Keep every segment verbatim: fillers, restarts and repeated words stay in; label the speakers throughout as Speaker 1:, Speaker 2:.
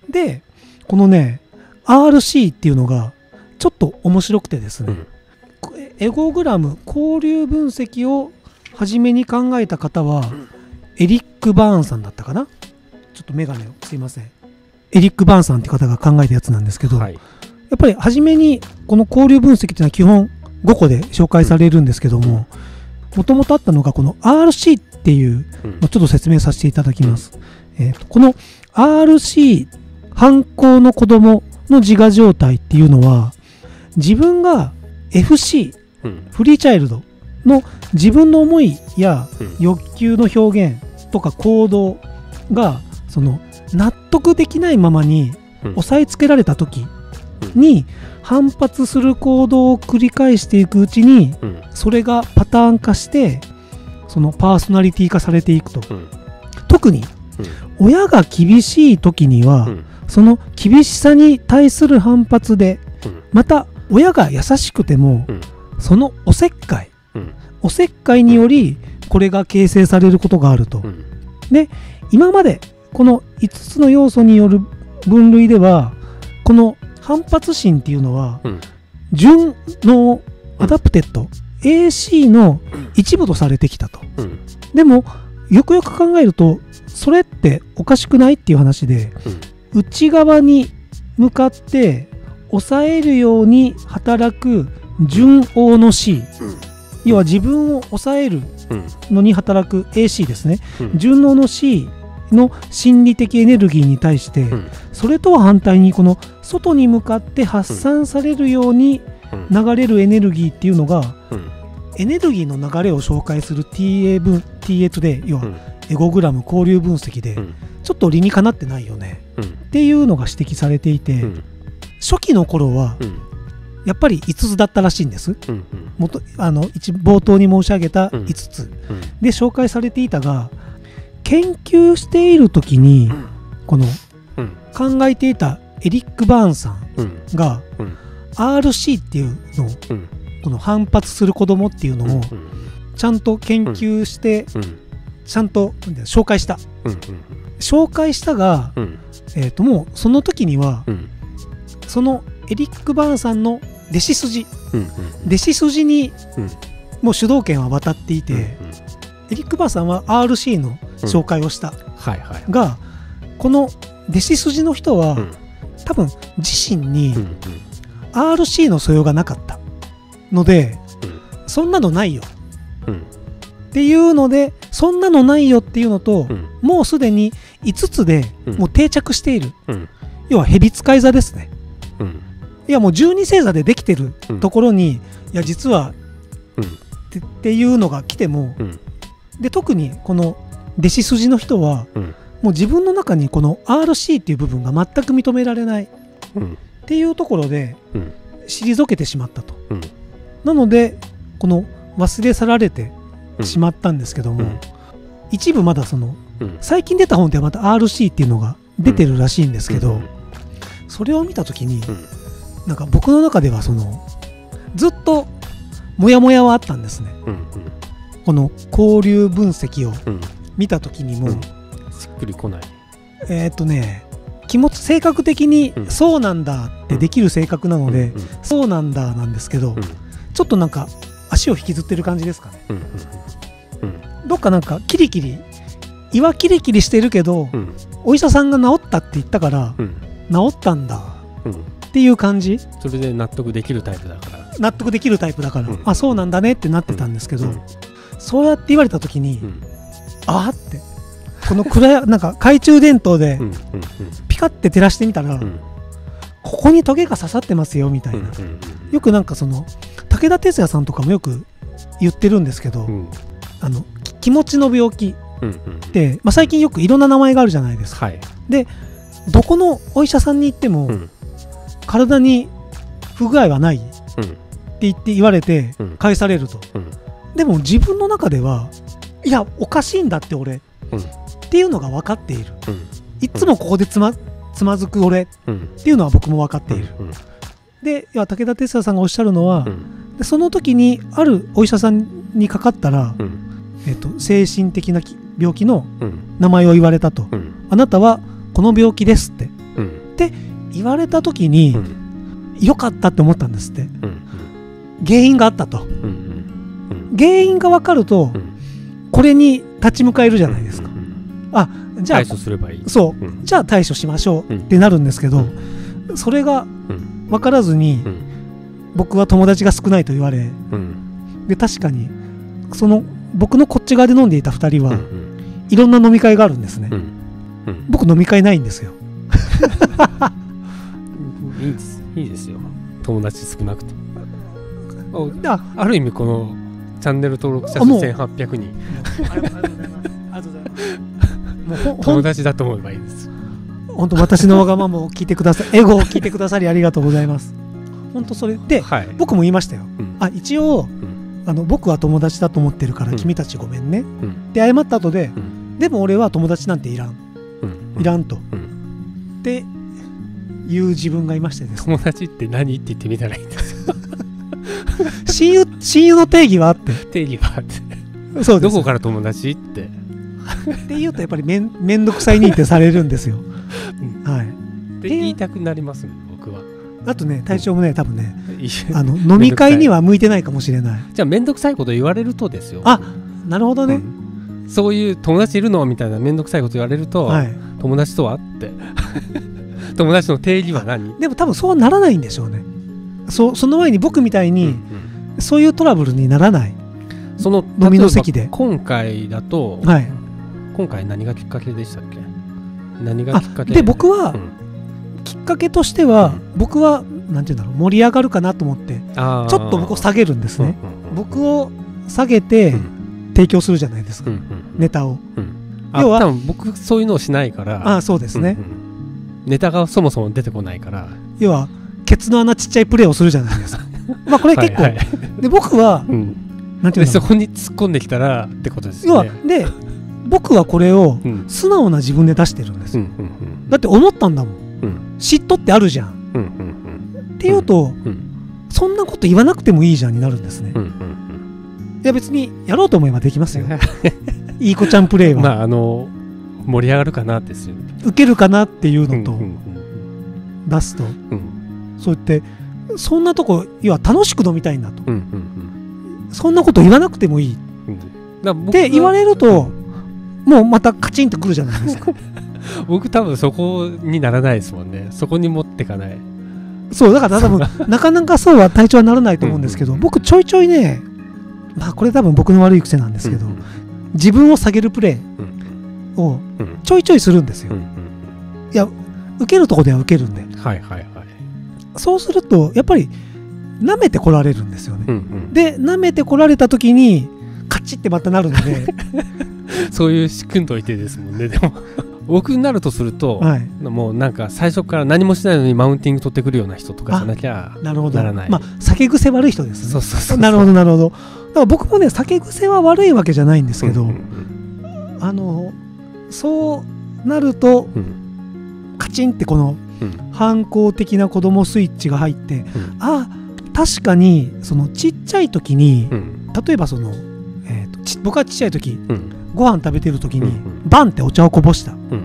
Speaker 1: でこのね アールシー っていうのがちょっと面白くてですね、うん、エゴグラム交流分析を初めに考えた方は、うん、エリック・バーンさんだったかな。ちょっとメガネをすいませんエリック・バーンさんって方が考えたやつなんですけど、はい、やっぱり初めにこの交流分析っていうのは基本ごこで紹介されるんですけども、もともとあったのがこの アールシー っていうのをちょっと説明させていただきます、うんえー、とこの アールシー 反抗の子供の自我状態っていうのは自分が エフシー、うん、フリーチャイルドの自分の思いや欲求の表現とか行動がその納得できないままに押さえつけられた時に反発する行動を繰り返していくうちにそれがパターン化してそのパーソナリティ化されていくと。特に親が厳しい時にはその厳しさに対する反発で、また親が優しくてもそのおせっかいおせっかいによりこれが形成されることがあると。で今までこのいつつの要素による分類ではこの反発心っていうのは順応アダプテッド エーシー の一部とされてきたと。でもよくよく考えるとそれっておかしくないっていう話で、内側に向かって抑えるように働く順応の C、要は自分を抑えるのに働く エーシー ですね、順応の C の心理的エネルギーに対して、それとは反対にこの外に向かって発散されるように流れるエネルギーっていうのが、エネルギーの流れを紹介する ティーエー 分 ティーエー で要はエゴグラム交流分析でちょっと理にかなってないよねっていうのが指摘されていて、初期の頃はやっぱりいつつだったらしいんです。もとあの一冒頭に申し上げたいつつで紹介されていたが、研究している時にこの考えていたエリック・バーンさんが アールシー っていうのをこの反発する子供っていうのをちゃんと研究してちゃんと紹介した紹介したが、えーともうその時にはそのエリック・バーンさんの弟子筋弟子筋にもう主導権は渡っていて、エリック・バーンさんは アールシー の紹介をしたが、この弟子筋の人は多分自身に アールシー の素養がなかったので、そんなのないよっていうので、そんなのないよっていうのと、もうすでにいつつでもう定着している、要は蛇使い座ですね。いやもうじゅうに星座でできてるところに、いや実はってっていうのが来ても、で特にこの弟子筋の人はもう自分の中にこの アールシー っていう部分が全く認められないっていうところで退けてしまったと。なのでこの忘れ去られてしまったんですけども、一部まだその最近出た本ではまた アールシー っていうのが出てるらしいんですけど、それを見た時になんか僕の中ではそのずっとモヤモヤはあったんですね。この交流分析を見た時にも、
Speaker 2: しっくりこない。
Speaker 1: えっとね気持ち性格的にそうなんだってできる性格なので、そうなんだなんですけど、ちょっとなんか足を引きずってる感じですかね。どっかなんかキリキリ胃はキリキリしてるけど、お医者さんが治ったって言ったから治ったんだっていう感じ。
Speaker 2: それで納得できるタイプだから
Speaker 1: 納得できるタイプだから、あそうなんだねってなってたんですけど、そうやって言われた時に、あーってこの暗やなんか懐中電灯でピカって照らしてみたら、ここにトゲが刺さってますよみたいな、よくなんかその武田鉄矢さんとかもよく言ってるんですけど、あの気持ちの病気って、まあ、最近よくいろんな名前があるじゃないですか。でどこのお医者さんに行っても、体に不具合はないって言って言われて返されると、でも自分の中ではいやおかしいんだって俺、っていうのが分かっている、いつもここでつま、つまずく俺っていうのは僕も分かっている、でいや武田鉄矢さんがおっしゃるのは、でその時にあるお医者さんにかかったら、えーと、精神的な病気の名前を言われたと、あなたはこの病気ですってって言われた時に、うん、よかったって思ったんですって、うんうん、原因があったと、うんうんうん、原因が分かると、うん、これに立ち向かえるじゃないですか、うんうんうん、あじゃあ
Speaker 2: 対処すればいい
Speaker 1: そう、うん、じゃあ対処しましょうってなるんですけど、うん、それが分からずに、うん、僕は友達が少ないと言われ、うん、で確かにその僕のこっち側で飲んでいたふたりは、うんうん、いろんな飲み会があるんですね、うんうん、僕飲み会ないんですよ
Speaker 2: いいです、いいですよ、友達少なくて。 あ, ある意味このチャンネル登録者数せんはっぴゃくにんありがとうございますありがとうございますもう友達だと思えばいいです。
Speaker 1: 本当私のわがままを聞いてくださいエゴを聞いてくださりありがとうございます。本当それで、はい、僕も言いましたよ、うん、あ一応、うん、あの僕は友達だと思ってるから、うん、君たちごめんね、うん、で謝った後で、うん、でも俺は友達なんていらん、うん、いらんと、うん、っていう自分がいましてですね。
Speaker 2: 友達って何って言ってみたらいいんですよ
Speaker 1: 親友親友の定義はあって
Speaker 2: 定義はあって
Speaker 1: そうです。
Speaker 2: どこから友達って
Speaker 1: って言うとやっぱりめん、めんどくさい認定されるんですよ、うん、はい
Speaker 2: って言いたくなりますね僕は。
Speaker 1: あとね体調もね多分ねあの飲み会には向いてないかもしれない。
Speaker 2: じゃあめんどくさいこと言われるとですよ。
Speaker 1: あなるほどね、うん、
Speaker 2: そういう友達いるのみたいなめんどくさいこと言われると、はい、友達とはって友達の定義は何。
Speaker 1: でも多分そうならないんでしょうね。 そ, その前に僕みたいに、うんうん、そういうトラブルにならない。その飲みの席で
Speaker 2: 今回だと、はい、今回何がきっかけでしたっけ。何がきっかけ
Speaker 1: で僕は、うん、きっかけとしては、うん、僕はなんていうんだろう盛り上がるかなと思ってちょっと僕を下げるんですね、うんうんうん、僕を下げて、うん、提供するじゃないですか、うんうんうん、ネタを、うん、
Speaker 2: 要は多分僕そういうのをしないから。
Speaker 1: あそうですね、うんうん、
Speaker 2: ネタがそもそも出てこないから
Speaker 1: 要はケツの穴ちっちゃいプレーをするじゃないですかまあこれ結構はい、はい、で僕は、うん、
Speaker 2: なんていうのそこに突っ込んできたらってことですよね。
Speaker 1: 要はで僕はこれを素直な自分で出してるんです、うんうんうん、だって思ったんだもん、うん、嫉妬ってあるじゃん、うんうんうん、っていうと、うんうん、そんなこと言わなくてもいいじゃんになるんですね、うんうんうん、いや別にやろうと思えばできますよいい子ちゃんプレイは、
Speaker 2: まああの盛り上がるかなですよ、ね、
Speaker 1: 受けるかなっていうのと、うんうんうん、出すと、うん、そう言ってそんなとこ要は楽しく飲みたいんだと、うんうんうん、そんなこと言わなくてもいい、うん、だって言われると、うんもうまたカチンとくるじゃないですか
Speaker 2: 僕多分そこにならないですもんね。そこに持ってかない。
Speaker 1: そうだから多分なかなかそうは体調はならないと思うんですけど、うんうん、僕ちょいちょいねまあこれ多分僕の悪い癖なんですけど、うんうん、自分を下げるプレーをちょいちょいするんですよ、うんうん、いや受けるとこでは受けるんで、はいはいはい、そうするとやっぱり舐めてこられるんですよね、うんうん、で舐めてこられた時にカチッてまたなるので
Speaker 2: そういう仕組んどいてですもんね。でも僕になるとすると、はい、もうなんか最初から何もしないのにマウンティング取ってくるような人とかじゃなきゃならない。
Speaker 1: まあ酒癖悪い人ですね。
Speaker 2: そうそうそうそう。
Speaker 1: なるほどなるほど。だから僕もね酒癖は悪いわけじゃないんですけど、うんうんうん、あのそうなると、うん、カチンってこの、うん、反抗的な子供スイッチが入って、うん、あ確かにそのちっちゃい時に、うん、例えばその僕はちっちゃい時、うん、ご飯食べてる時に、うんうん、バンってお茶をこぼした、うんうん、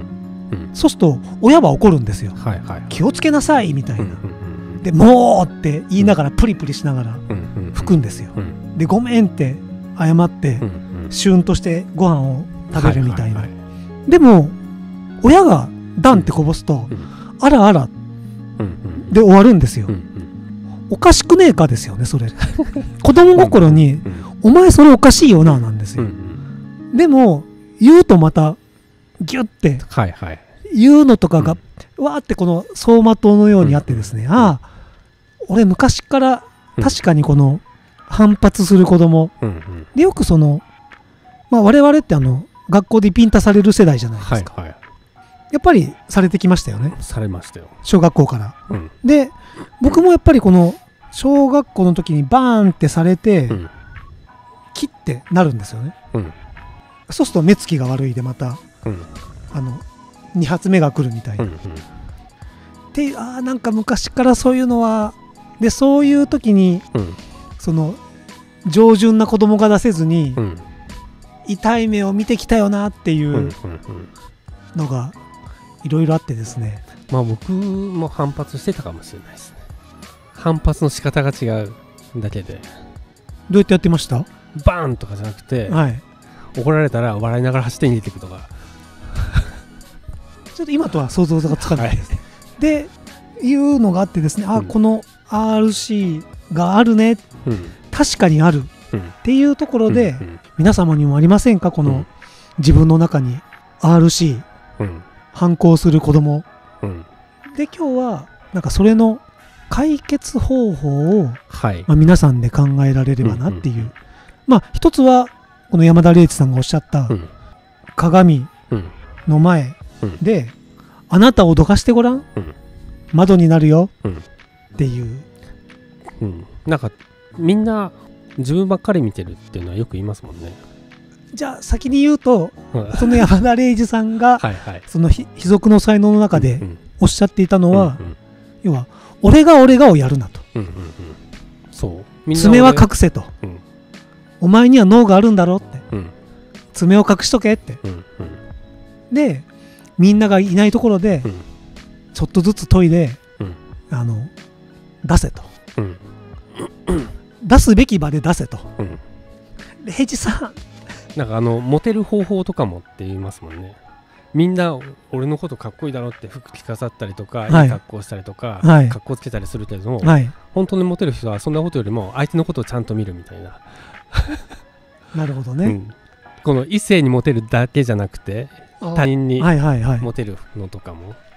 Speaker 1: そうすると親は怒るんですよ、はいはい、気をつけなさいみたいな、うんうんうん、でもうって言いながらプリプリしながら吹くんですよ、うんうん、でごめんって謝って、うんうん、シュンとしてご飯を食べるみたいな、はいはいはい、でも親がダンってこぼすと、うん、あらあら、うんうん、で終わるんですよ、うんうん、おかしくねえかですよねそれ子供心に、うんうん、お前それおかしいよななんですよ、うんうん、でも言うとまたギュッて言うのとかが、うん、わーってこの走馬灯のようにあってですね、うん、ああ俺昔から確かにこの反発する子供、うんうん、でよくその、まあ、我々ってあの学校でピンタされる世代じゃないですか、はいはい、やっぱりされてきましたよね。
Speaker 2: されましたよ
Speaker 1: 小学校から、うん、で僕もやっぱりこの小学校の時にバーンってされて、うん、キッてなるんですよね、うん、そうすると目つきが悪いでまた、うん、あのに発目が来るみたいな、うんうん、であーなんか昔からそういうのはでそういう時に、うん、その上純な子供が出せずに、うん、痛い目を見てきたよなっていうのがいろいろあってですね。
Speaker 2: まあ僕も反発してたかもしれないですね。反発の仕方が違うだけで。
Speaker 1: どうやってやってました？
Speaker 2: バーンとかじゃなくて、
Speaker 1: はい、
Speaker 2: 怒られたら笑いながら走って逃げていくとか。
Speaker 1: ちょっと今とは想像がつかないです、
Speaker 2: はい、
Speaker 1: でいうのがあってですね、あ、うん、この アールシー があるね、うん、確かにある、うん、っていうところで、うんうん、皆様にもありませんか、この、うん、自分の中に アールシー、うん、反抗する子供、うん、で今日はなんかそれの解決方法を、はい、まあ、皆さんで考えられればなっていう、うんうん、まあ一つはこの山田礼一さんがおっしゃった、うん、鏡の前で、うん、あなたをどかしてごらん、うん、窓になるよ、うん、っていう、
Speaker 2: うん、なんかみんな自分ばっかり見てるっていうのはよく言いますもんね。
Speaker 1: じゃあ先に言うとその山田礼二さんがはい、はい、その秘蔵の才能の中でおっしゃっていたのは、うんうん、要は俺が俺がをやるなと、うんうんうん、そう爪は隠せと、うん、お前には脳があるんだろって、うん、爪を隠しとけって、うんうん、でみんながいないところで、うん、ちょっとずつ研いで、うん、あの出せと、うん、出すべき場で出せと、うん、礼二さん
Speaker 2: なんかあのモテる方法とかもって言いますもんね。みんな俺のことかっこいいだろって服着飾ったりとか、はい、いい格好したりとか、はい、格好つけたりするけれども、はい、本当にモテる人はそんなことよりも相手のことをちゃんと見るみたいな
Speaker 1: なるほどね、うん、
Speaker 2: この異性にモテるだけじゃなくて他人にモテるのとかも